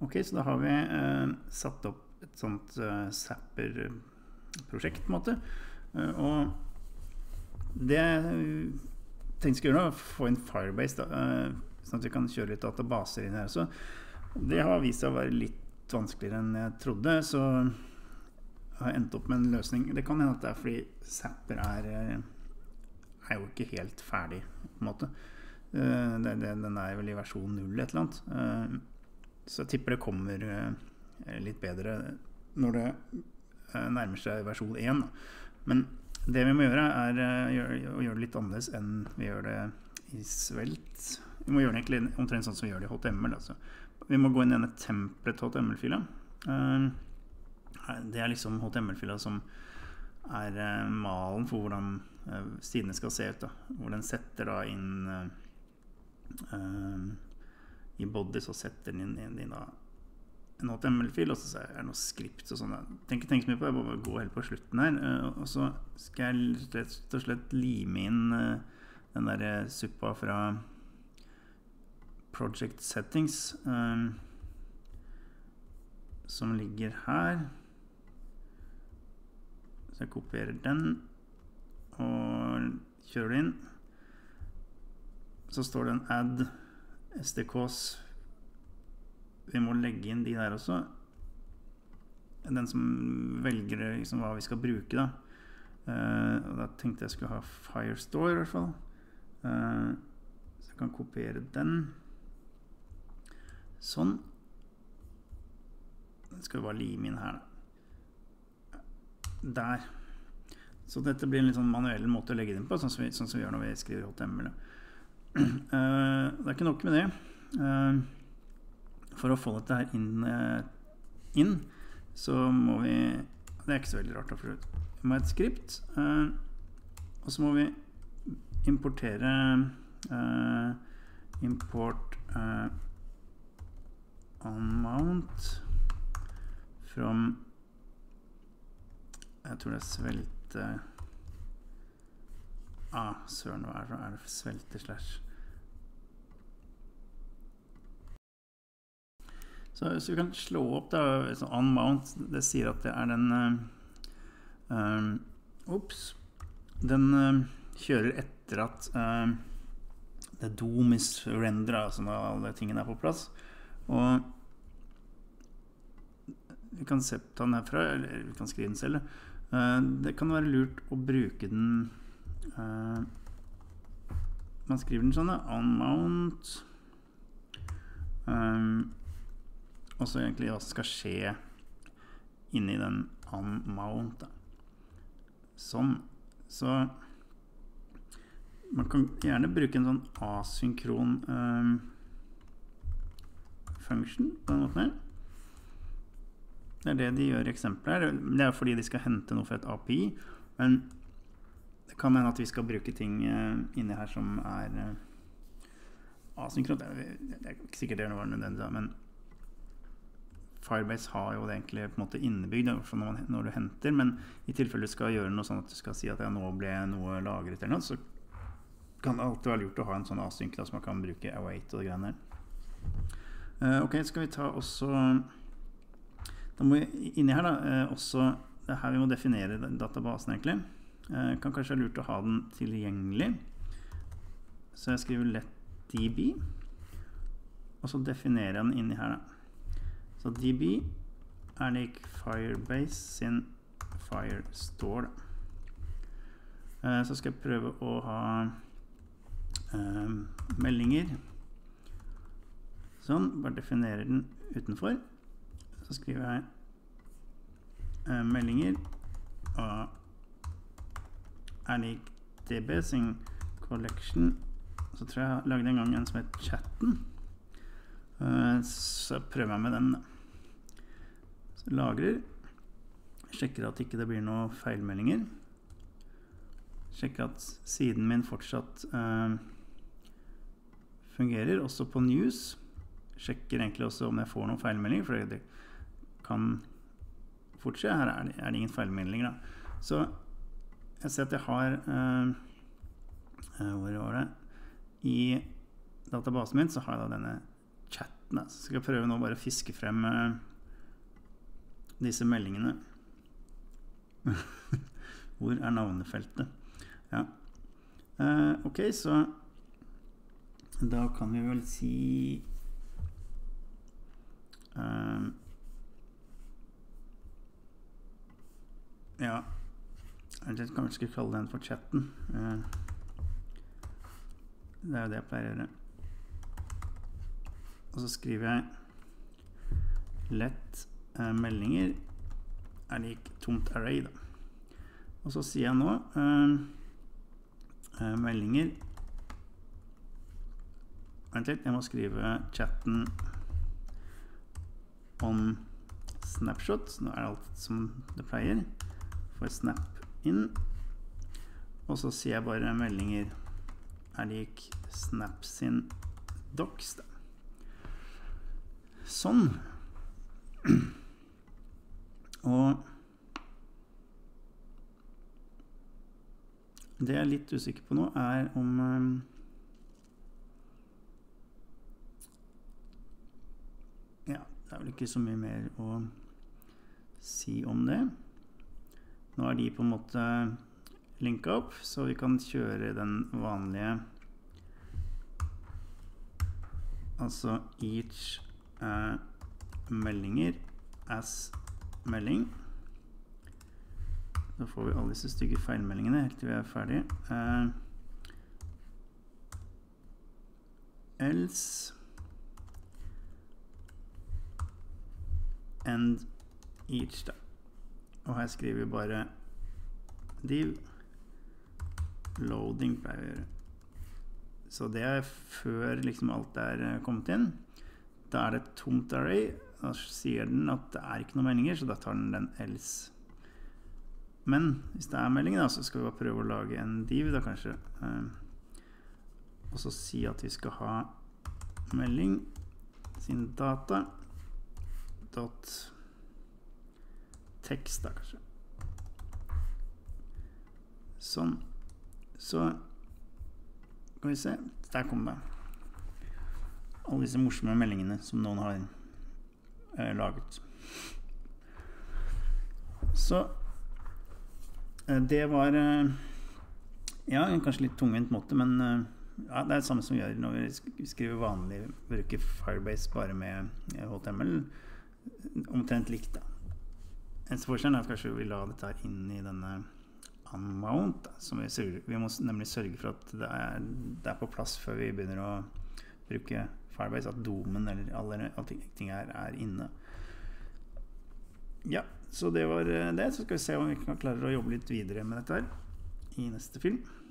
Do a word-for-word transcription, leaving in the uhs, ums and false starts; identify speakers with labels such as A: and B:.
A: Ok, så da har vi eh, satt opp et sånt eh, Zapper-prosjekt på en måte, eh, og det jeg tenkte skal gjøre nå, få inn Firebase da, eh, sånn at vi kan kjøre litt databaser inn her. Så det har vist seg å være litt vanskeligere enn jeg trodde, så jeg har endt opp med en løsning. Det kan hende at det er fordi Zapper er, er jo ikke helt ferdig på en måte. Uh, det, det, den er vel i versjon null et eller annet. Uh, så jeg tipper det kommer uh, litt bedre når det uh, nærmer seg versjon én. Men det vi må gjøre er uh, gjøre, å gjøre det litt annerledes enn vi gjør det i Svelte. Vi må gjøre det egentlig omtrent sånn som vi gjør det i H T M L. Altså. Vi må gå inn i denne template H T M L-fila. Uh, det er liksom H T M L-fila som er uh, malen for hvordan uh, sidene skal se ut da. Hvor den setter da inn uh, uh, i body så setter den inn, inn, inn da, en H T M L-fil, og så er det noe skript og sånn. Tenk ikke så mye på det, jeg må gå helt på slutten her. Uh, og så skal jeg rett og slett lime inn uh, den der uh, suppa fra Project Settings uh, som ligger her. Så jeg kopierer den og kjører det inn. Så står det en add S D Ks. Vi må legge inn de der også. Den som velger liksom, hva vi skal bruke da. Uh, og da tenkte jeg skulle ha Firestore i hvert fall. Uh, så jeg kan kopiere den. Sånn. Den skal vi bare lime inn her da. Der. Så dette blir en litt sånn manuell måte å legge det inn på, sånn som vi, sånn som vi gjør når vi skriver H T M L. Uh, det er ikke nok med det. Uh, for å få dette her inn, uh, inn, så må vi, det er ikke så veldig rart da, for vi må ha et skript, uh, og så må vi importere uh, import uh, onMount from jeg tror det er Svelte ah, søren, hva er det, er det Svelte slash så, så vi kan slå opp da, sånn onMount, det sier at det er den uh, um, ups den uh, kjører etter at uh, det dom is render, altså når alle tingene er på plass, og vi kan se ta den herfra, eller vi kan skrive den selv. Uh, det kan være lurt å bruke den uh, man skriver den sånn da, onMount um, og så egentlig hva som skal skje inni den onMount da. Sånn så man kan gjerne bruke en sånn asynkron um, function på den måten her. Det er det de gjør i eksempler her. Det er fordi de skal hente noe fra et A P I, men det kan hende at vi skal bruke ting uh, inni her som er uh, asynkront. Det, det er ikke sikkert det er noe nødvendig, men Firebase har jo det egentlig på en måte innebygd når, man, når du henter, men i tilfelle du skal gjøre noe sånn at du skal si at ja, nå ble noe lagret eller noe, så kan det alltid være lurt å ha en sånn asynk da, som man kan bruke await og det greiene her. Uh, ok, skal vi ta også da må vi inni her da, eh, også, det er her vi må definere databasen egentlig. Eh, kan kanskje være lurt å ha den tilgjengelig. Så jeg skriver let D B, og så definerer jeg den inni her da. Så D B er lik Firebase sin Firestore da. Eh, så skal jeg prøve å ha eh, meldinger. Sånn, bare definerer den utenfor. Så skriver jeg eh, meldinger og er lik D B sin collection, så tror jeg jeg lagde en gang en som heter chatten, eh, så prøver jeg med den da. Så lagrer, sjekker at ikke det blir noen feilmeldinger, sjekker at siden min fortsatt eh, fungerer, også på news, sjekker egentlig også om jeg får noen feilmeldinger, for det kan fortsatt, her er det, er det ingen feilmeldinger da. Så jeg ser at jeg har uh, uh, hvor var det? I databasen min så har jeg da denne chat chatten. Da. Så skal jeg prøve nå bare å fiske frem uh, disse meldingene. Hvor er navnefeltet? Ja. Uh, ok, så da kan vi vel si uh, ja, jeg kan kanskje ikke kalle den for chatten. Uh, det er jo det jeg pleier å gjøre. Og så skriver jeg lett uh, meldinger er lik tomt array da. Og så sier jeg nå uh, uh, meldinger. Vent litt, jeg må skrive chatten om snapshot. Nå er det alt som det pleier. For snap inn. Og så sier jeg bare meldinger er lik snap sin docs da. Sånn. Og det jeg er litt usikker på nå er om um, ja, det er vel ikke så mye mer å si om det. Nå er de på en måte linket opp, så vi kan kjøre den vanlige altså each uh, meldinger as melding. Da får vi alle disse stygge feilmeldingene helt til vi er ferdige. Uh, else and each da. Og her skriver vi bare div loading pleier vi å gjøre. Så det er før liksom alt er kommet inn. Da er det et tomt array. Da sier den at det er ikke noen meldinger, så da tar den den else. Men hvis det er meldinger da, så skal vi bare prøve å lage en div da kanskje. Og så si at vi skal ha melding sin data dot text da kanskje. Sånn. Så kan vi se, der kommer det. Alle disse morsomme meldingene som noen har eh, laget. Så eh, det var eh, ja, kanskje litt tungvint måte, men eh, ja, det er det samme som vi gjør når vi skriver vanlig, bruker Firebase bare med H T M L, omtrent likt da. En forskjell er at kanskje vi la dette her inn i denne amount, som vi, sørger, vi må nemlig sørge for at det er, det er på plass før vi begynner å bruke Firebase, at domen eller alle, alle ting her er inne. Ja, så det var det. Så skal vi se om vi kan klare å jobbe litt videre med dette her i neste film.